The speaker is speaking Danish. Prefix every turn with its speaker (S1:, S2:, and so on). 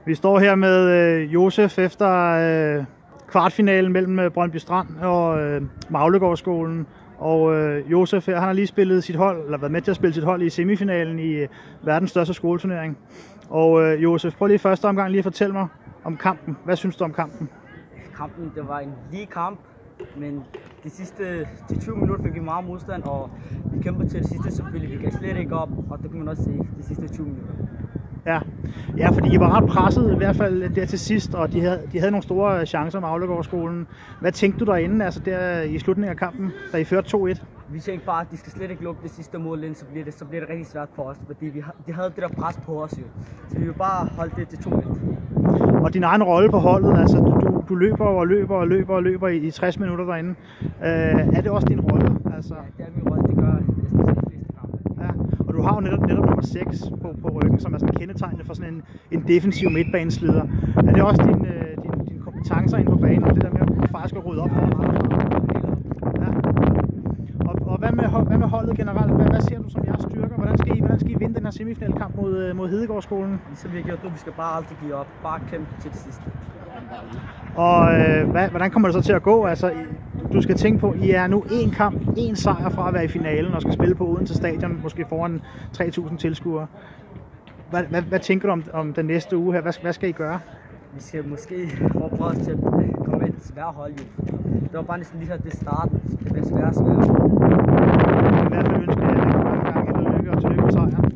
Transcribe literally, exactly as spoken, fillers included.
S1: Vi står her med øh, Josef efter øh, kvartfinalen mellem øh, Brøndby Strand og øh, Maglegårdsskolen. Og øh, Josef her, han har lige spillet sit hold, eller været med til at spille sit hold i semifinalen i øh, verdens største skoleturnering. Og øh, Josef, prøv lige første omgang lige at fortælle mig om kampen. Hvad synes du om kampen?
S2: Kampen, det var en lige kamp, men de sidste de tyve minutter fik vi meget modstand, og vi kæmpede til det sidste selvfølgelig. Vi kan slet ikke op, og det kan man også se de sidste tyve minutter.
S1: Ja, ja, fordi I var ret presset, i hvert fald der til sidst, og de havde, de havde nogle store chancer med Maglegårdsskolen. Hvad tænkte du derinde, altså der i slutningen af kampen, da I førte to et?
S2: Vi tænkte bare, at de skal slet ikke lukke det sidste mål ind, så bliver det, så bliver det rigtig svært for os, fordi vi, de havde det der pres på os jo. Så vi vil bare holde det til to et.
S1: Og din egen rolle på holdet, altså du, du, du løber og løber og løber og løber i, i tres minutter derinde. Øh, er det også din rolle? Altså...
S2: Ja, det er min rolle, det gør næsten til de fleste kampe.
S1: Ja, og du har jo netop, netop nummer seks på, på ryggen, som er sådan kendetegnende for sådan en, en defensiv midtbanesleder. Er det også din, øh, din, din kompetencer inde på banen, og det der med at faktisk at rydde op for? Ja. Og, og hvad, med, hvad med holdet generelt? Hvad, hvad ser du som jeres styrker? Hvordan skal I, hvordan skal I vinde den her semifinalkamp mod, mod Hedegaardskolen?
S2: Ligesom vi har gjort nu, vi skal bare aldrig give op. Bare kæmpe til det sidste.
S1: Og øh, hvad, hvordan kommer det så til at gå? Altså, du skal tænke på, I er nu én kamp, én sejr fra at være i finalen og skal spille på Odense Stadion, måske foran tre tusind tilskuere. Hvad, hvad, hvad tænker du om, om den næste uge her? Hvad, hvad skal I gøre?
S2: Vi skal måske forberede os til at komme ind til svære hold. Det var bare næsten lige her det starten. Det bliver svære svære.
S1: I hvert fald ønsker jeg jer mange gange held og lykke og tillykke med sejren.